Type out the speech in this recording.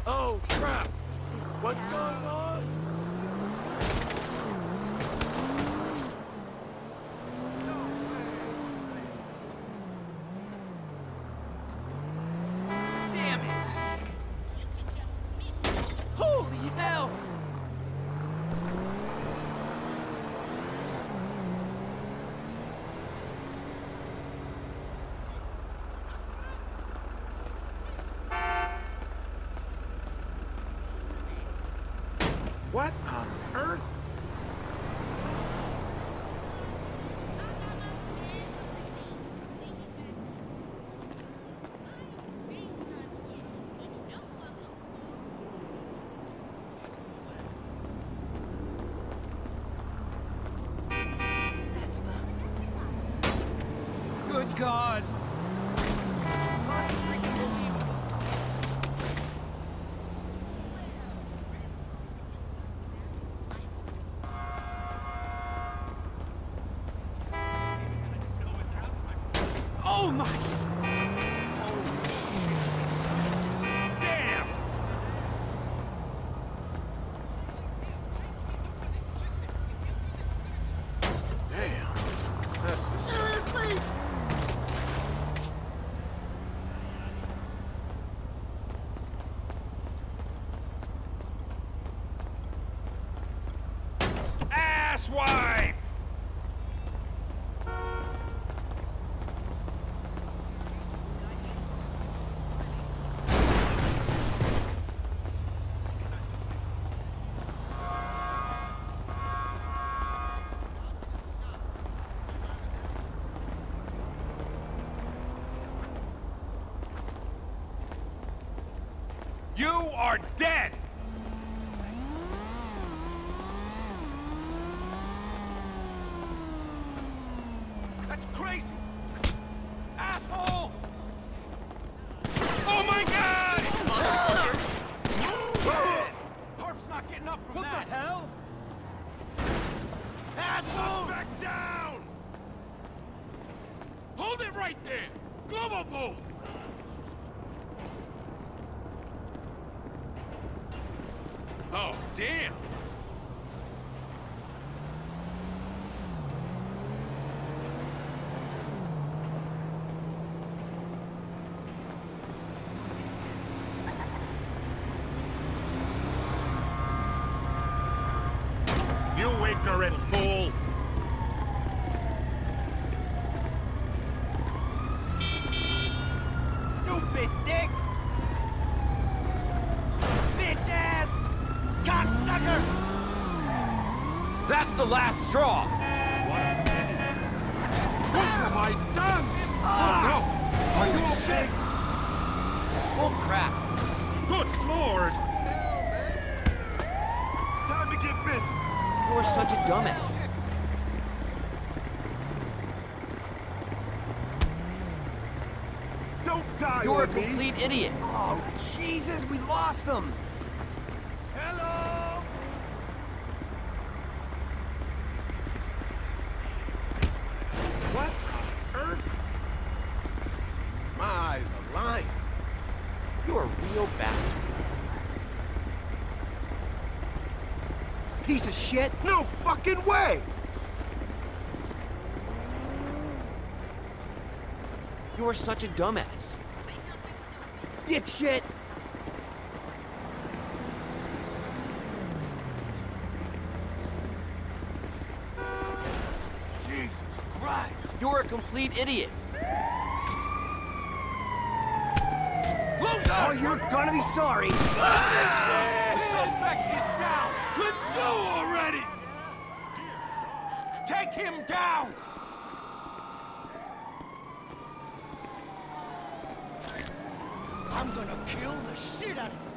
Oh, crap! What's going on? Damn it! Holy hell! What on earth? Good God! Oh my! Damn! Damn! Seriously? Asswipe! You are dead! That's crazy! Asshole! Oh my God! Corp's not getting up from that! What the hell? Asshole! Back down! Hold it right there! Global boom! Oh, damn! You ignorant fool! Stupid dick! Bitch ass! Cocksucker! That's the last straw! What have I done? No! Are you okay? Oh crap! Good Lord! Time to get busy! You are such a dumbass. Don't die You're a on me! complete idiot. Oh, Jesus, we lost them! Hello! What on earth? My eyes are lying. You're a real bastard. Piece of shit! No fucking way! You are such a dumbass. Dipshit! Jesus Christ! You're a complete idiot. Loser! Oh, you're gonna be sorry! The suspect is down! Let's go already! Take him down! I'm gonna kill the shit out of you!